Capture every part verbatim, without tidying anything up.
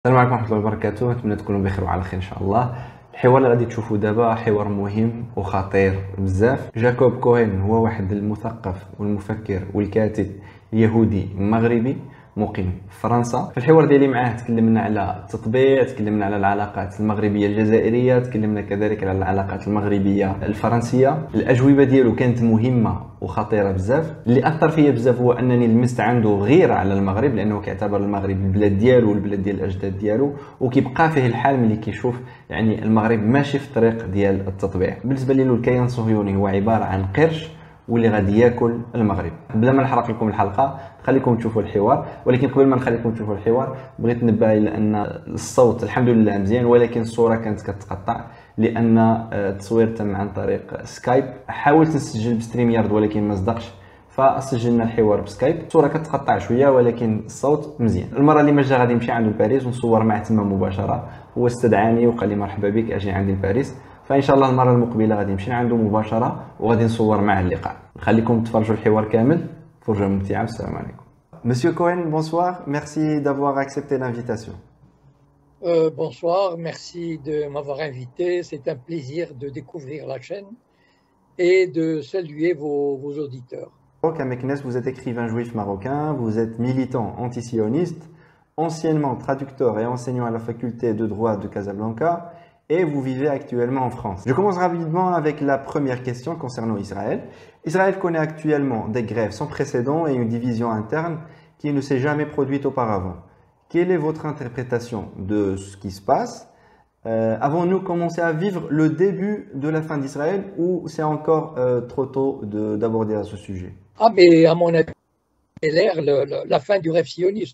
السلام عليكم ورحمة الله وبركاته، نتمنى تكونوا بخير وعلى خير إن شاء الله. الحوار اللي غادي تشوفوا دابا حوار مهم وخطير بزاف. جاكوب كوهين هو واحد المثقف والمفكر والكاتب يهودي مغربي مقيم في فرنسا. في الحوار ديالي معاه تكلمنا على التطبيع، تكلمنا على العلاقات المغربية الجزائرية، تكلمنا كذلك على العلاقات المغربية الفرنسية. الأجوبة ديالو كانت مهمة وخطيرة بزاف. اللي أثر فيا بزاف هو أنني لمست عنده غيرة على المغرب، لأنه كيعتبر المغرب البلاد ديالو والبلاد ديال الأجداد ديالو، وكيبقى فيه الحال ملي كيشوف يعني المغرب ماشي في الطريق ديال التطبيع. بالنسبة لي الكيان الصهيوني هو عبارة عن قرش واللي غادي ياكل المغرب. بلا ما نحرق لكم الحلقه خليكم تشوفوا الحوار، ولكن قبل ما نخليكم تشوفوا الحوار بغيت ننبه الى ان الصوت الحمد لله مزيان، ولكن الصوره كانت كتقطع لان التصوير تم عن طريق سكايب. حاولت نسجل بستريم يارد ولكن ما صدقش، فسجلنا الحوار بسكايب. الصوره كتقطع شويه ولكن الصوت مزيان. المره اللي ما جا غادي نمشي عنده لباريس ونصور معه تما مباشره. هو استدعاني وقال لي مرحبا بك اجي عندي لباريس، فان شاء الله المره المقبله غادي نمشي عنده مباشره وغادي نصور معه اللقاء. نخليكم تفرجوا الحوار كامل، فرجه ممتعه. والسلام عليكم. Monsieur Cohen, bonsoir, merci d'avoir accepté l'invitation. Euh, bonsoir, merci de m'avoir invité. C'est un plaisir de découvrir la chaîne et de saluer vos, vos auditeurs. Kameknes, vous êtes écrivain juif marocain, vous êtes militant antisioniste, anciennement traducteur et enseignant à la faculté de droit de Casablanca, et vous vivez actuellement en France. Je commence rapidement avec la première question concernant Israël. Israël connaît actuellement des grèves sans précédent et une division interne qui ne s'est jamais produite auparavant. Quelle est votre interprétation de ce qui se passe? euh, Avons-nous commencé à vivre le début de la fin d'Israël ou c'est encore euh, trop tôt d'aborder à ce sujet? Ah, mais à mon avis, c'est l'air la fin du rêve sioniste.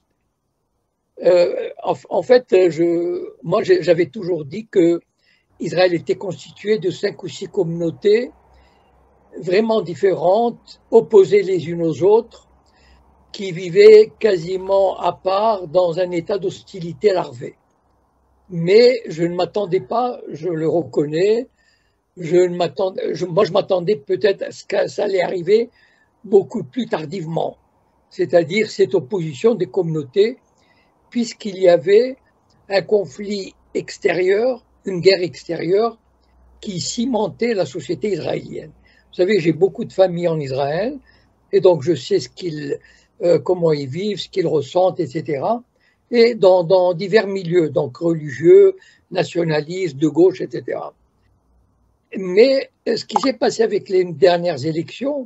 Euh, en, en fait, je, moi j'avais toujours dit que Israël était constitué de cinq ou six communautés vraiment différentes, opposées les unes aux autres, qui vivaient quasiment à part dans un état d'hostilité larvée. Mais je ne m'attendais pas, je le reconnais, je ne m'attendais, je, moi je m'attendais peut-être à ce que ça allait arriver beaucoup plus tardivement, c'est-à-dire cette opposition des communautés, puisqu'il y avait un conflit extérieur, une guerre extérieure qui cimentait la société israélienne. Vous savez, j'ai beaucoup de familles en Israël et donc je sais ce qu'ils, euh, comment ils vivent, ce qu'ils ressentent, et cetera. Et dans, dans divers milieux, donc religieux, nationalistes, de gauche, et cetera. Mais ce qui s'est passé avec les dernières élections,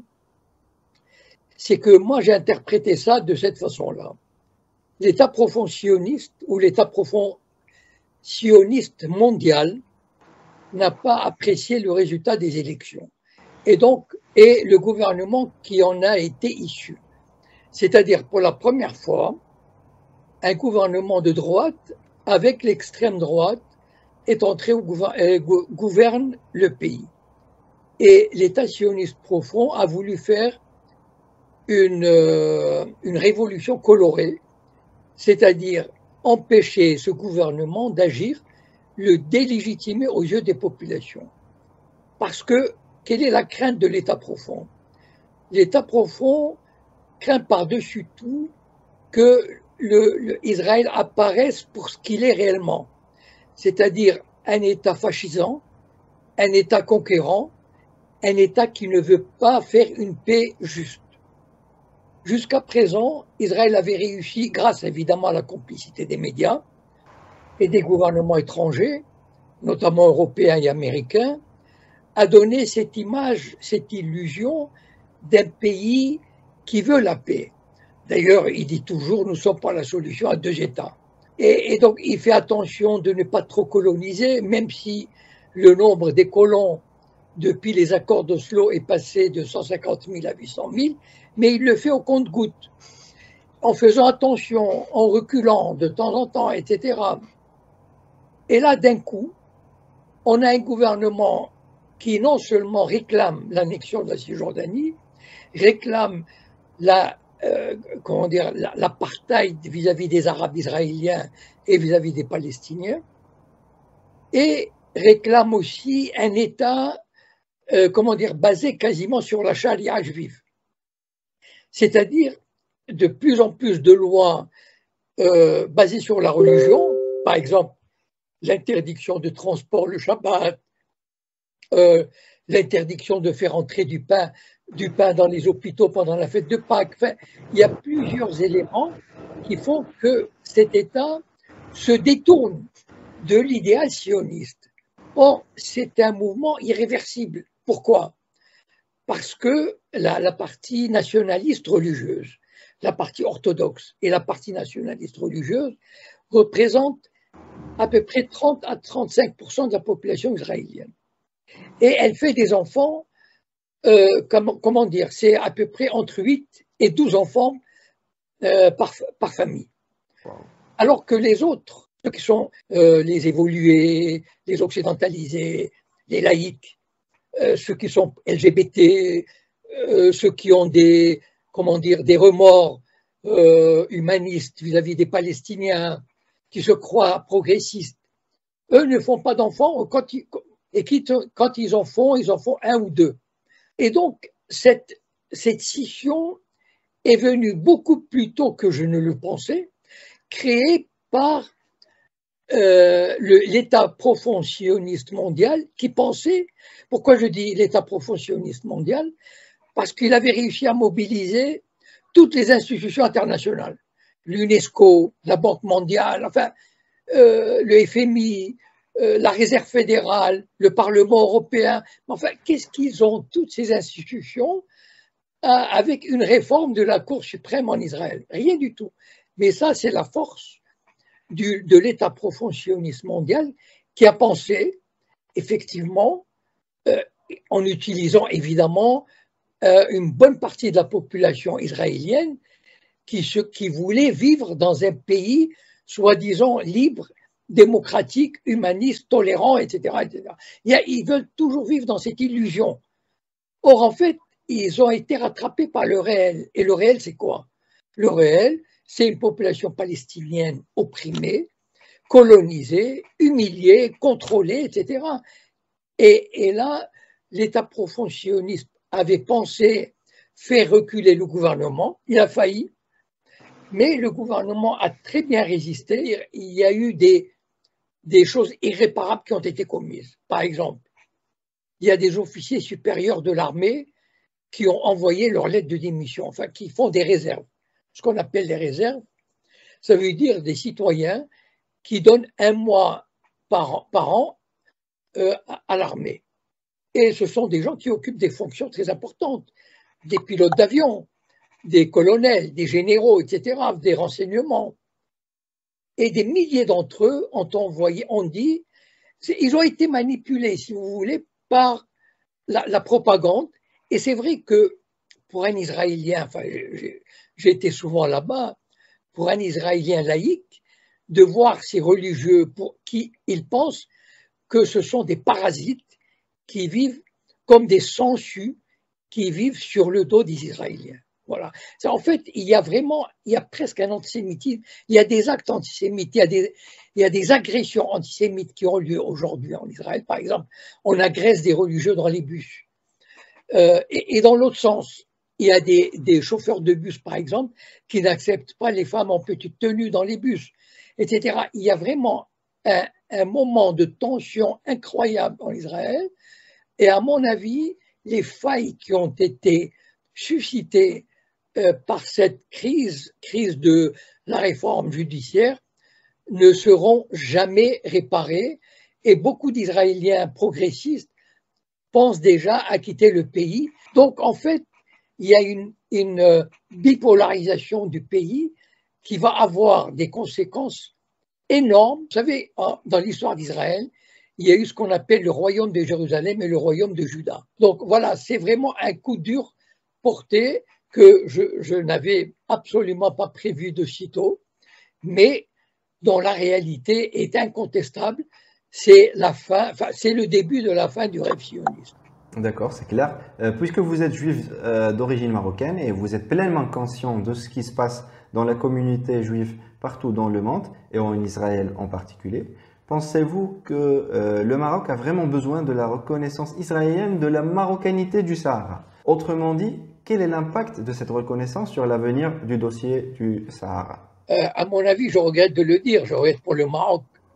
c'est que moi j'ai interprété ça de cette façon-là. L'État profond sioniste ou l'État profond sioniste mondial n'a pas apprécié le résultat des élections et donc et le gouvernement qui en a été issu. C'est-à-dire pour la première fois, un gouvernement de droite avec l'extrême droite est entré au gouverne, gouverne le pays. Et l'État sioniste profond a voulu faire une, une révolution colorée, c'est-à-dire empêcher ce gouvernement d'agir, le délégitimer aux yeux des populations. Parce que, quelle est la crainte de l'État profond? L'État profond craint par-dessus tout que le, le Israël apparaisse pour ce qu'il est réellement, c'est-à-dire un État fascisant, un État conquérant, un État qui ne veut pas faire une paix juste. Jusqu'à présent, Israël avait réussi, grâce évidemment à la complicité des médias et des gouvernements étrangers, notamment européens et américains, à donner cette image, cette illusion d'un pays qui veut la paix. D'ailleurs, il dit toujours, nous ne sommes pas la solution à deux États. Et, et donc, il fait attention de ne pas trop coloniser, même si le nombre des colons depuis les accords d'Oslo est passé de cent cinquante mille à huit cent mille, mais il le fait au compte-gouttes, en faisant attention, en reculant de temps en temps, et cetera. Et là, d'un coup, on a un gouvernement qui non seulement réclame l'annexion de la Cisjordanie, réclame la, euh, comment dire, l'apartheid vis-à-vis des Arabes israéliens et vis-à-vis des Palestiniens, et réclame aussi un État, euh, comment dire, basé quasiment sur la charia juive. C'est-à-dire de plus en plus de lois euh, basées sur la religion, par exemple, l'interdiction de transport le Shabbat, euh, l'interdiction de faire entrer du pain, du pain dans les hôpitaux pendant la fête de Pâques. Enfin, il y a plusieurs éléments qui font que cet État se détourne de l'idéal sioniste. Or, c'est un mouvement irréversible. Pourquoi? Parce que la, la partie nationaliste religieuse, la partie orthodoxe et la partie nationaliste religieuse représentent à peu près trente à trente-cinq pour cent de la population israélienne. Et elle fait des enfants, euh, comment, comment dire, c'est à peu près entre huit et douze enfants euh, par, par famille. Alors que les autres, ceux qui sont euh, les évolués, les occidentalisés, les laïcs, euh, ceux qui sont L G B T, euh, ceux qui ont des, comment dire, des remords euh, humanistes vis-à-vis des Palestiniens, qui se croient progressistes, eux ne font pas d'enfants quand ils, et qui, quand ils en font, ils en font un ou deux. Et donc, cette, cette scission est venue beaucoup plus tôt que je ne le pensais, créée par euh, l'État profond sioniste mondial qui pensait, pourquoi je dis l'État profond sioniste mondial? Parce qu'il avait réussi à mobiliser toutes les institutions internationales, l'UNESCO, la Banque mondiale, enfin, euh, le F M I, euh, la Réserve fédérale, le Parlement européen. Enfin, qu'est-ce qu'ils ont, toutes ces institutions, euh, avec une réforme de la Cour suprême en Israël? Rien du tout. Mais ça, c'est la force du, de l'État profond sioniste mondial qui a pensé, effectivement, euh, en utilisant évidemment euh, une bonne partie de la population israélienne qui, se, qui voulait vivre dans un pays soi-disant libre, démocratique, humaniste, tolérant, et cetera, et cetera. Ils veulent toujours vivre dans cette illusion. Or, en fait, ils ont été rattrapés par le réel. Et le réel, c'est quoi? Le réel, c'est une population palestinienne opprimée, colonisée, humiliée, contrôlée, et cetera. Et, et là, l'État profond sioniste avait pensé faire reculer le gouvernement. Il a failli. Mais le gouvernement a très bien résisté. Il y a eu des, des choses irréparables qui ont été commises. Par exemple, il y a des officiers supérieurs de l'armée qui ont envoyé leur lettre de démission, enfin qui font des réserves. Ce qu'on appelle les réserves, ça veut dire des citoyens qui donnent un mois par an, par an euh, à l'armée. Et ce sont des gens qui occupent des fonctions très importantes, des pilotes d'avion, des colonels, des généraux, et cetera, des renseignements. Et des milliers d'entre eux ont envoyé, ont dit, ils ont été manipulés, si vous voulez, par la, la propagande. Et c'est vrai que pour un Israélien, enfin, j'ai été souvent là-bas, pour un Israélien laïque, de voir ces religieux pour qui ils pensent que ce sont des parasites qui vivent comme des sangsues qui vivent sur le dos des Israéliens. Voilà. En fait, il y a vraiment, il y a presque un antisémitisme, il y a des actes antisémites, il y a des, il y a des agressions antisémites qui ont lieu aujourd'hui en Israël. Par exemple, on agresse des religieux dans les bus. Euh, et, et dans l'autre sens, il y a des, des chauffeurs de bus, par exemple, qui n'acceptent pas les femmes en petite tenue dans les bus, et cetera. Il y a vraiment un, un moment de tension incroyable en Israël. Et à mon avis, les failles qui ont été suscitées euh, par cette crise, crise de la réforme judiciaire, ne seront jamais réparées. Et beaucoup d'Israéliens progressistes pensent déjà à quitter le pays. Donc, en fait, il y a une, une bipolarisation du pays qui va avoir des conséquences énormes. Vous savez, dans l'histoire d'Israël, il y a eu ce qu'on appelle le royaume de Jérusalem et le royaume de Juda. Donc voilà, c'est vraiment un coup dur porté que je, je n'avais absolument pas prévu de sitôt, mais dont la réalité est incontestable. C'est la fin, enfin, c'est le début de la fin du rêve sioniste. D'accord, c'est clair. Euh, puisque vous êtes juif euh, d'origine marocaine et vous êtes pleinement conscient de ce qui se passe dans la communauté juive partout dans le monde et en Israël en particulier, pensez-vous que euh, le Maroc a vraiment besoin de la reconnaissance israélienne de la marocanité du Sahara? Autrement dit, quel est l'impact de cette reconnaissance sur l'avenir du dossier du Sahara? euh, À mon avis, je regrette de le dire, je regrette pour le Maroc,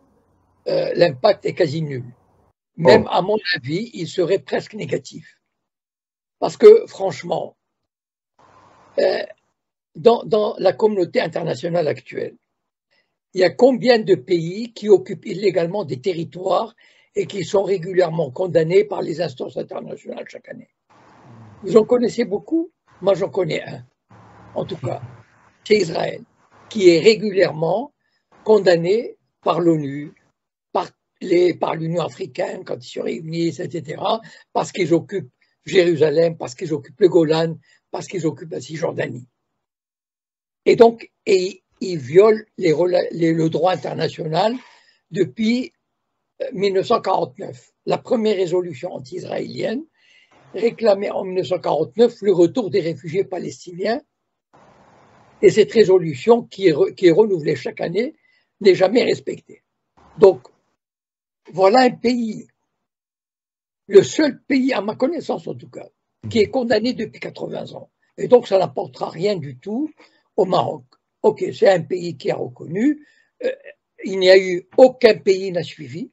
euh, l'impact est quasi nul. Même oh. à mon avis, il serait presque négatif. Parce que franchement, euh, dans, dans la communauté internationale actuelle, il y a combien de pays qui occupent illégalement des territoires et qui sont régulièrement condamnés par les instances internationales chaque année? Vous en connaissez beaucoup? Moi, j'en connais un, en tout cas. C'est Israël, qui est régulièrement condamné par l'ONU, par les, par l'Union africaine, quand ils se réunissent, et cetera, parce qu'ils occupent Jérusalem, parce qu'ils occupent le Golan, parce qu'ils occupent la Cisjordanie. Et donc, et, ils violent les, les, le droit international depuis mille neuf cent quarante-neuf. La première résolution anti-israélienne réclamait en mille neuf cent quarante-neuf le retour des réfugiés palestiniens. Et cette résolution, qui est, qui est renouvelée chaque année, n'est jamais respectée. Donc, voilà un pays, le seul pays, à ma connaissance en tout cas, qui est condamné depuis quatre-vingts ans. Et donc, ça n'apportera rien du tout au Maroc. Ok, c'est un pays qui est reconnu. Euh, il n'y a eu aucun pays n'a suivi,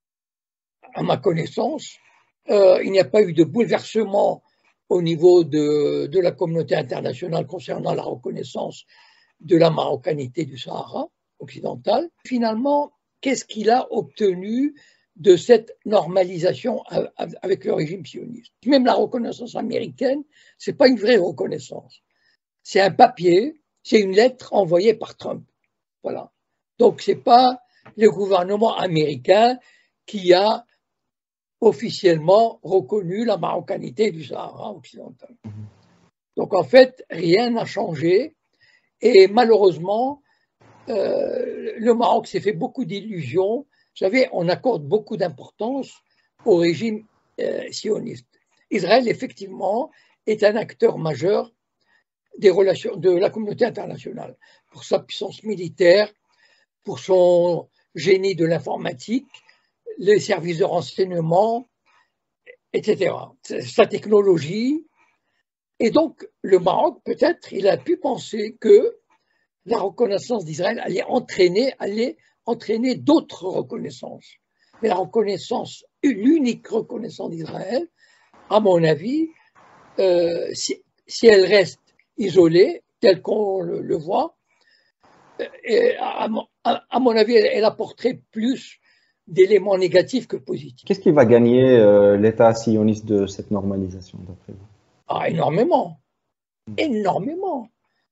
à ma connaissance. Euh, il n'y a pas eu de bouleversement au niveau de, de la communauté internationale concernant la reconnaissance de la marocanité du Sahara occidental. Finalement, qu'est-ce qu'il a obtenu de cette normalisation avec le régime sioniste? Même la reconnaissance américaine, ce n'est pas une vraie reconnaissance. C'est un papier, c'est une lettre envoyée par Trump. Voilà. Donc, ce n'est pas le gouvernement américain qui a officiellement reconnu la marocanité du Sahara occidental. Donc, en fait, rien n'a changé. Et malheureusement, euh, le Maroc s'est fait beaucoup d'illusions. Vous savez, on accorde beaucoup d'importance au régime euh, sioniste. Israël, effectivement, est un acteur majeur des relations de la communauté internationale, pour sa puissance militaire, pour son génie de l'informatique, les services de renseignement, et cetera, sa technologie. Et donc, le Maroc, peut-être, il a pu penser que la reconnaissance d'Israël allait entraîner, allait entraîner d'autres reconnaissances. Mais la reconnaissance, l'unique reconnaissance d'Israël, à mon avis, euh, si, si elle reste isolée, telle qu'on le, le voit, et à, à, à mon avis, elle, elle apporterait plus d'éléments négatifs que positifs. Qu'est-ce qui va gagner euh, l'État sioniste de cette normalisation, d'après vous? Ah, énormément. Énormément.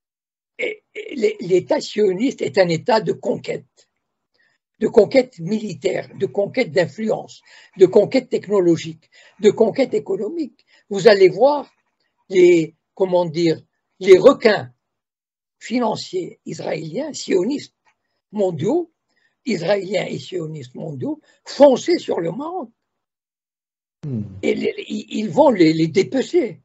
L'État sioniste est un État de conquête, de conquête militaire, de conquête d'influence, de conquête technologique, de conquête économique. Vous allez voir les, comment dire, les requins financiers israéliens, sionistes mondiaux, israéliens et sionistes mondiaux, foncer sur le Maroc. Hmm. Et les, ils vont les, les dépecer.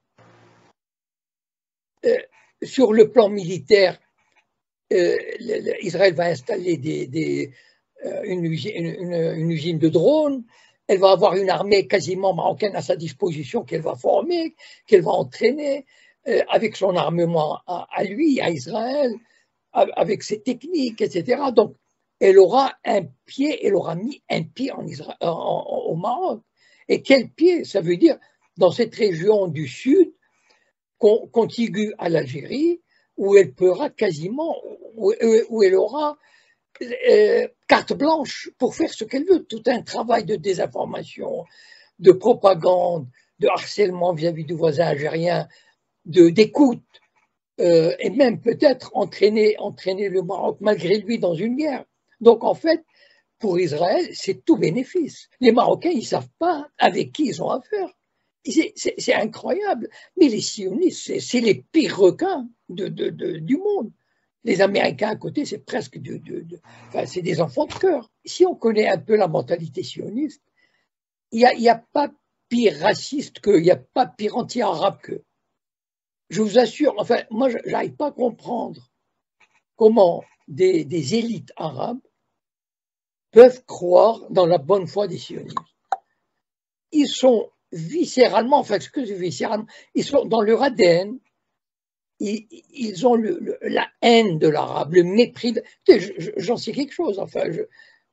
Euh, sur le plan militaire, euh, Israël va installer des, des, euh, une, usine, une, une usine de drones, elle va avoir une armée quasiment marocaine à sa disposition qu'elle va former, qu'elle va entraîner, euh, avec son armement à, à lui, à Israël, avec ses techniques, et cetera. Donc, elle aura un pied, elle aura mis un pied en Israël, en, en, au Maroc. Et quel pied? Ça veut dire dans cette région du sud, contiguë à l'Algérie, où elle pourra quasiment, où, où elle aura euh, carte blanche pour faire ce qu'elle veut. Tout un travail de désinformation, de propagande, de harcèlement vis-à-vis du voisin algérien, de d'écoute, euh, et même peut-être entraîner, entraîner le Maroc malgré lui dans une guerre. Donc en fait, pour Israël, c'est tout bénéfice. Les Marocains, ils ne savent pas avec qui ils ont affaire. C'est incroyable. Mais les sionistes, c'est les pires requins de, de, de, du monde. Les Américains à côté, c'est presque de, de, de, enfin, c'est des enfants de cœur. Si on connaît un peu la mentalité sioniste, il n'y a, y a pas pire raciste qu'eux, il n'y a pas pire anti-arabe qu'eux. Je vous assure, enfin, moi, je n'arrive pas à comprendre comment des, des élites arabes peuvent croire dans la bonne foi des sionistes. Ils sont viscéralement, enfin, ce que c'est viscéralement, ils sont dans leur A D N, ils, ils ont le, le, la haine de l'arabe, le mépris. De, j'en sais quelque chose, enfin, je,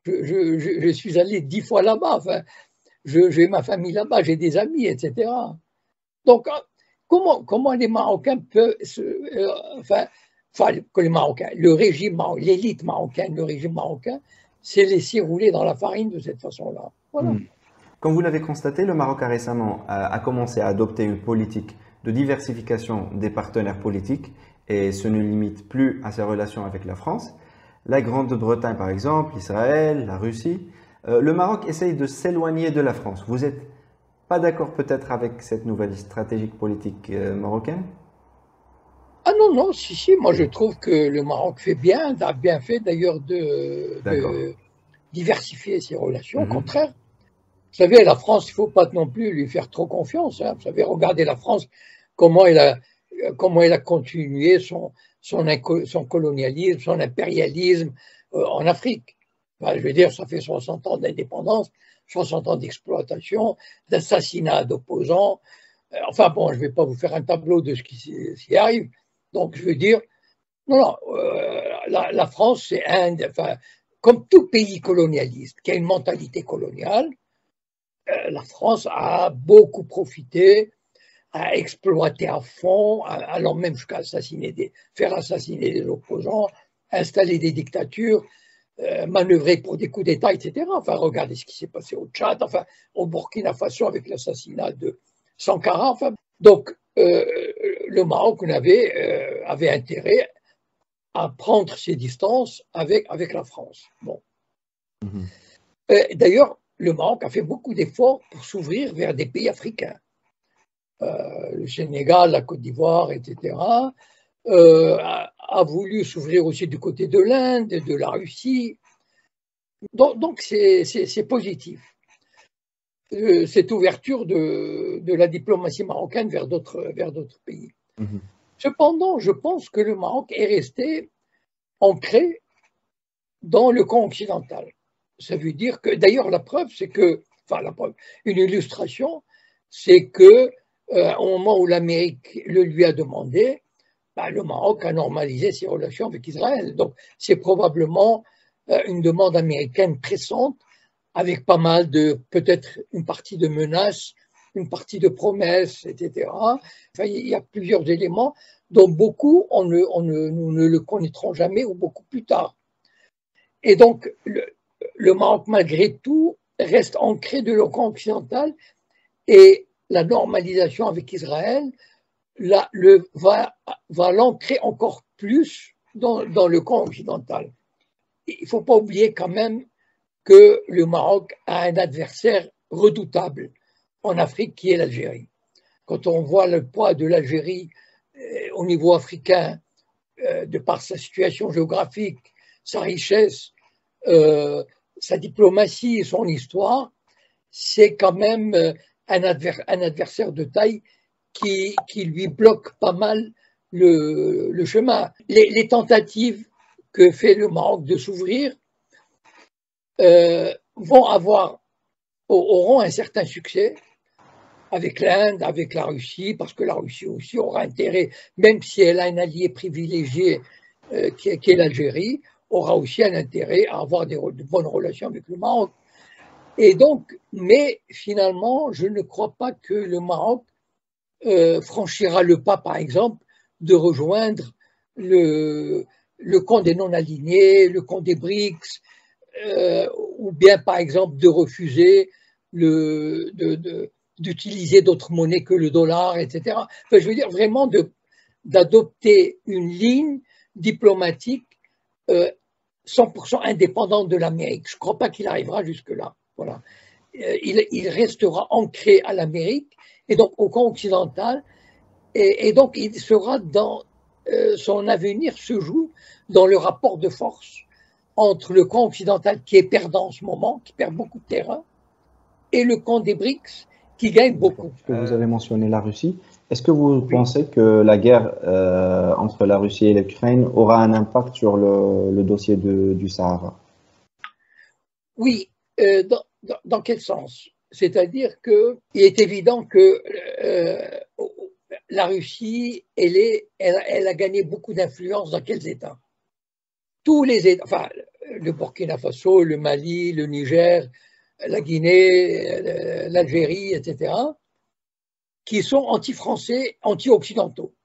je, je, je, je suis allé dix fois là-bas. Enfin, j'ai ma famille là-bas, j'ai des amis, et cetera. Donc, comment, comment les Marocains peuvent, se, euh, enfin, enfin, que les Marocains, le régime, l'élite marocaine, le régime marocain, s'est laissé rouler dans la farine de cette façon-là. Voilà. Hmm. Comme vous l'avez constaté, le Maroc a récemment a, a commencé à adopter une politique de diversification des partenaires politiques et ce ne limite plus à ses relations avec la France. La Grande-Bretagne, par exemple, Israël, la Russie. Euh, le Maroc essaye de s'éloigner de la France. Vous n'êtes pas d'accord peut-être avec cette nouvelle stratégie politique euh, marocaine? Ah non, non, si, si, moi je trouve que le Maroc fait bien, a bien fait d'ailleurs de, D'accord. de diversifier ses relations. Au Mhm. contraire, vous savez, la France, il ne faut pas non plus lui faire trop confiance. Hein. Vous savez, regardez la France, comment elle a, comment elle a continué son, son, son colonialisme, son impérialisme euh, en Afrique. Enfin, je veux dire, ça fait soixante ans d'indépendance, soixante ans d'exploitation, d'assassinat d'opposants. Enfin bon, je ne vais pas vous faire un tableau de ce qui s'y arrive. Donc, je veux dire, non, non, euh, la, la France, c'est un, enfin, comme tout pays colonialiste qui a une mentalité coloniale, euh, la France a beaucoup profité, a exploité à fond, allant même jusqu'à assassiner des, faire assassiner des opposants, installer des dictatures, euh, manœuvrer pour des coups d'État, et cetera. Enfin, regardez ce qui s'est passé au Tchad, enfin, au Burkina Faso avec l'assassinat de Sankara. Enfin, donc, euh, le Maroc avait, euh, avait intérêt à prendre ses distances avec, avec la France. Bon. Mhm. D'ailleurs, le Maroc a fait beaucoup d'efforts pour s'ouvrir vers des pays africains. Euh, le Sénégal, la Côte d'Ivoire, et cetera, euh, a, a, voulu s'ouvrir aussi du côté de l'Inde, de la Russie. Donc, donc c'est positif. Euh, cette ouverture de, de la diplomatie marocaine vers d'autres vers d'autres pays. Mhm. Cependant, je pense que le Maroc est resté ancré dans le camp occidental. Ça veut dire que, d'ailleurs, la preuve, c'est que, enfin, la preuve, une illustration, c'est que euh, au moment où l'Amérique le lui a demandé, bah, le Maroc a normalisé ses relations avec Israël. Donc, c'est probablement euh, une demande américaine pressante, avec pas mal de, peut-être une partie de menaces, une partie de promesses, et cetera. Enfin, il y a plusieurs éléments dont beaucoup, on ne, on ne, nous ne le connaîtrons jamais ou beaucoup plus tard. Et donc, le, le Maroc, malgré tout, reste ancré de le camp occidental et la normalisation avec Israël là, le, va, va l'ancrer encore plus dans, dans le camp occidental. Il ne faut pas oublier quand même que le Maroc a un adversaire redoutable en Afrique qui est l'Algérie. Quand on voit le poids de l'Algérie euh, au niveau africain, euh, de par sa situation géographique, sa richesse, euh, sa diplomatie, son histoire, c'est quand même euh, un, adver un adversaire de taille qui, qui lui bloque pas mal le, le chemin. Les, les tentatives que fait le Maroc de s'ouvrir euh, vont avoir, auront un certain succès avec l'Inde, avec la Russie, parce que la Russie aussi aura intérêt, même si elle a un allié privilégié euh, qui est, qui est l'Algérie, aura aussi un intérêt à avoir des, de bonnes relations avec le Maroc. Et donc, mais finalement, je ne crois pas que le Maroc euh, franchira le pas, par exemple, de rejoindre le, le camp des non-alignés, le camp des BRICS, euh, ou bien, par exemple, de refuser le, de, de, d'utiliser d'autres monnaies que le dollar, et cetera. Enfin, je veux dire vraiment de, d'adopter une ligne diplomatique euh, cent pour cent indépendante de l'Amérique. Je ne crois pas qu'il arrivera jusque-là. Voilà. Euh, il, il restera ancré à l'Amérique et donc au camp occidental, et, et donc il sera dans euh, son avenir se joue dans le rapport de force entre le camp occidental qui est perdant en ce moment, qui perd beaucoup de terrain, et le camp des BRICS qui gagne beaucoup. Puisque vous avez mentionné la Russie, est-ce que vous Oui. pensez que la guerre euh, entre la Russie et l'Ukraine aura un impact sur le, le dossier de, du Sahara? Oui, euh, dans, dans, dans quel sens? C'est-à-dire qu'il est évident que euh, la Russie, elle, est, elle, elle a gagné beaucoup d'influence dans quels États? Tous les États, enfin, le Burkina Faso, le Mali, le Niger, la Guinée, l'Algérie, et cetera, qui sont anti-français, anti-occidentaux.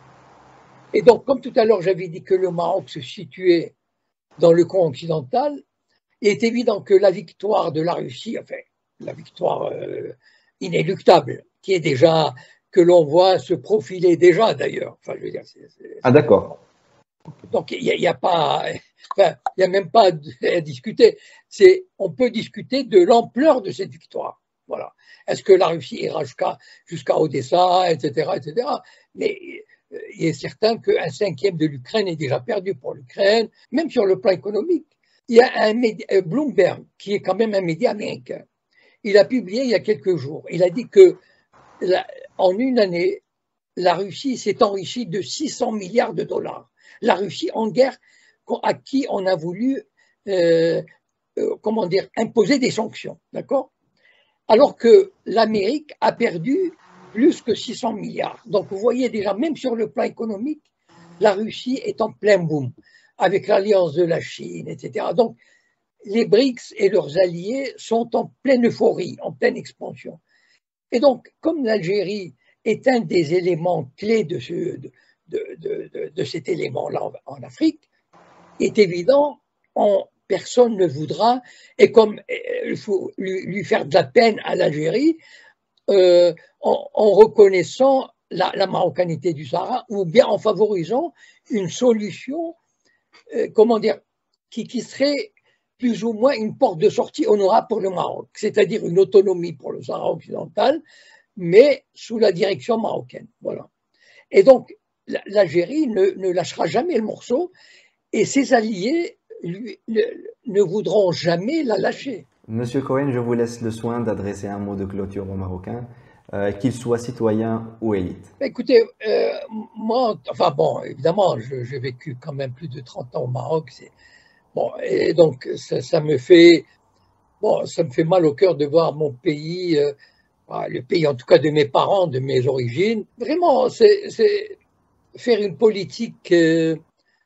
Et donc, comme tout à l'heure, j'avais dit que le Maroc se situait dans le camp occidental, il est évident que la victoire de la Russie, enfin, la victoire euh, inéluctable, qui est déjà, que l'on voit se profiler déjà d'ailleurs. Enfin, je veux dire, c'est, c'est, Ah d'accord. Donc, il n'y a, a pas, enfin, il n'y a même pas à discuter. C'est, on peut discuter de l'ampleur de cette victoire. Voilà. Est-ce que la Russie ira jusqu'à jusqu'à Odessa, et cetera, et cetera. Mais il est certain qu'un cinquième de l'Ukraine est déjà perdu pour l'Ukraine, même sur le plan économique. Il y a un média, Bloomberg, qui est quand même un média américain. Il a publié il y a quelques jours. Il a dit que la, en une année, la Russie s'est enrichie de six cents milliards de dollars. La Russie en guerre à qui on a voulu, euh, euh, comment dire, imposer des sanctions, d'accord? Alors que l'Amérique a perdu plus que six cents milliards. Donc vous voyez déjà, même sur le plan économique, la Russie est en plein boom, avec l'alliance de la Chine, et cetera. Donc les BRICS et leurs alliés sont en pleine euphorie, en pleine expansion. Et donc, comme l'Algérie est un des éléments clés de, ce, de, de, de, de cet élément-là en, en Afrique, est évident, on, personne ne voudra, et comme il faut lui, lui faire de la peine à l'Algérie, euh, en, en reconnaissant la, la marocanité du Sahara, ou bien en favorisant une solution, euh, comment dire, qui, qui serait plus ou moins une porte de sortie honorable pour le Maroc, c'est-à-dire une autonomie pour le Sahara occidental, mais sous la direction marocaine. Voilà. Et donc, l'Algérie ne, ne lâchera jamais le morceau, et ses alliés lui, ne, ne voudront jamais la lâcher. Monsieur Cohen, je vous laisse le soin d'adresser un mot de clôture aux Marocains, euh, qu'ils soient citoyens ou élites. Écoutez, euh, moi, enfin bon, évidemment, j'ai vécu quand même plus de trente ans au Maroc, c'est bon, et donc ça, ça me fait, bon, ça me fait mal au cœur de voir mon pays, euh, le pays en tout cas de mes parents, de mes origines. Vraiment, c'est faire une politique euh,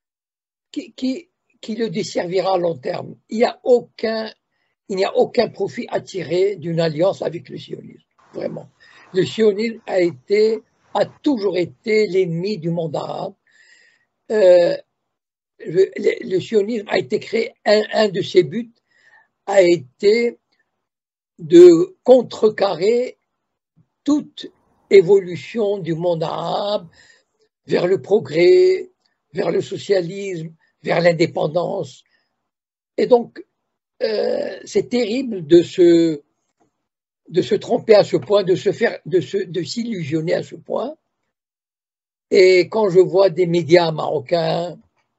qui, qui, qui le desservira à long terme. Il n'y a aucun, il n'y a aucun profit à tirer d'une alliance avec le sionisme, vraiment. Le sionisme a été, a toujours été l'ennemi du monde arabe. Euh, le, le sionisme a été créé, un, un de ses buts a été de contrecarrer toute évolution du monde arabe vers le progrès, vers le socialisme, vers l'indépendance. Et donc, euh, c'est terrible de se, de se tromper à ce point, de se faire, de se, de s'illusionner à ce point. Et quand je vois des médias marocains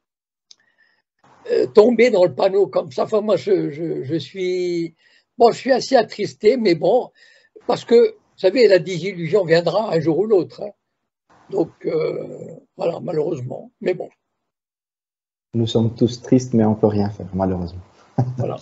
euh, tomber dans le panneau comme ça, enfin moi je, je, je suis, bon, je suis assez attristé, mais bon, parce que vous savez, la désillusion viendra un jour ou l'autre. Hein. Donc euh, voilà, malheureusement, mais bon. Nous sommes tous tristes, mais on ne peut rien faire, malheureusement. Voilà.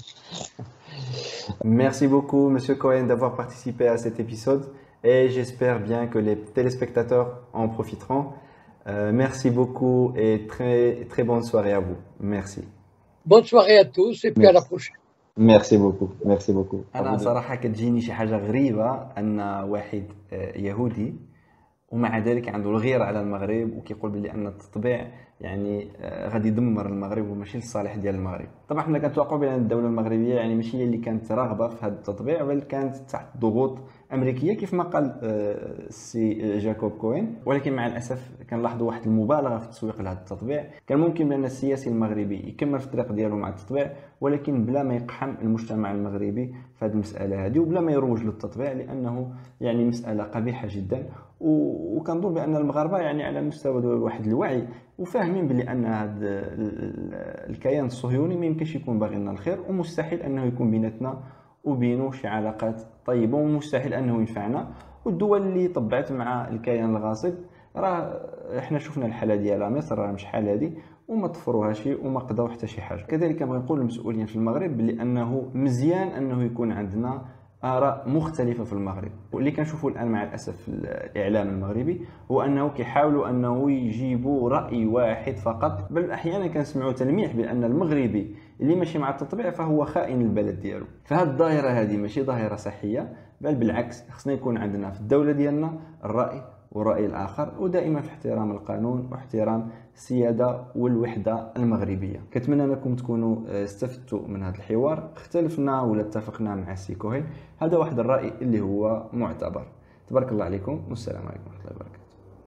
Merci beaucoup, Monsieur Cohen, d'avoir participé à cet épisode et j'espère bien que les téléspectateurs en profiteront. Euh, merci beaucoup et très, très bonne soirée à vous. Merci. Bonne soirée à tous et puis merci. À la prochaine. Merci beaucoup. Merci beaucoup. أنا صراحة كتجيني شي حاجة غريبة أن واحد يهودي ومع ذلك عنده الغيرة على المغرب وكيقول بلي أن التطبيع يعني غادي يدمر المغرب وماشي للصالح ديال المغرب. طبعا حنا كنتوقعوا بان الدوله المغربيه يعني ماشي هي اللي كانت راغبه في هذا التطبيع بل كانت تحت ضغوط امريكيه كيف ما قال السي جاكوب كوين، ولكن مع الاسف كنلاحظوا واحد المبالغه في التسويق لهذا التطبيع. كان ممكن بان السياسي المغربي يكمل في الطريق ديالو مع التطبيع ولكن بلا ما يقحم المجتمع المغربي في هذه المساله هذه وبلا ما يروج للتطبيع لانه يعني مساله قبيحه جدا. وكنظن بان المغاربه يعني على مستوى واحد الوعي وفاهمين بلي ان هذا الكيان الصهيوني ما يمكنش يكون باغي لنا الخير ومستحيل انه يكون بيناتنا وبينه شي علاقات طيبه ومستحيل انه ينفعنا. والدول اللي طبعت مع الكيان الغاصب راه احنا شفنا الحاله ديالها مصر راه مش حال هذه وما طفروهاش وما قضاو حتى شي حاجه. كذلك كنبغي نقول للمسؤولين في المغرب بلي انه مزيان انه يكون عندنا آراء مختلفة في المغرب. واللي كنشوفوا الآن مع الأسف في الإعلام المغربي هو أنه كيحاولوا أنه يجيبوا رأي واحد فقط، بل أحيانا كنسمعوا تلميح بأن المغربي اللي ماشي مع التطبيع فهو خائن البلد ديالو. فهاد الظاهره هذه ماشي ظاهره صحيه، بل بالعكس خصنا يكون عندنا في الدوله ديالنا الراي والراي الاخر، ودائما في احترام القانون واحترام السياده والوحده المغربيه. كنتمنى انكم تكونوا استفدتوا من هذا الحوار، اختلفنا ولا اتفقنا مع سي كوهين، هذا واحد الراي اللي هو معتبر. تبارك الله عليكم والسلام عليكم ورحمه الله وبركاته.